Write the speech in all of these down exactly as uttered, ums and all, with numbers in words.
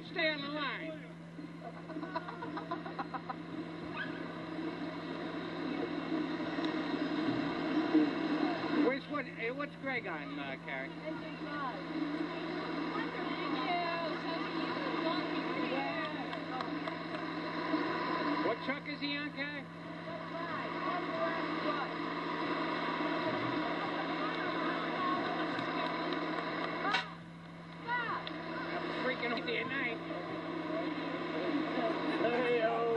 stay on the line. Where's what? Hey, what's Greg on, uh, Carrie? What truck is he on, Carrie? Freaking over there at night. Hey-o.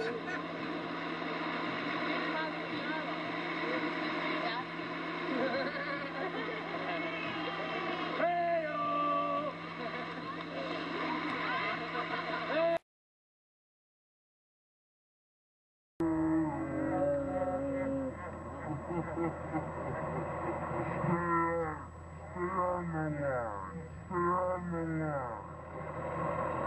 Hey-o. Stay on the line. Stay on the line.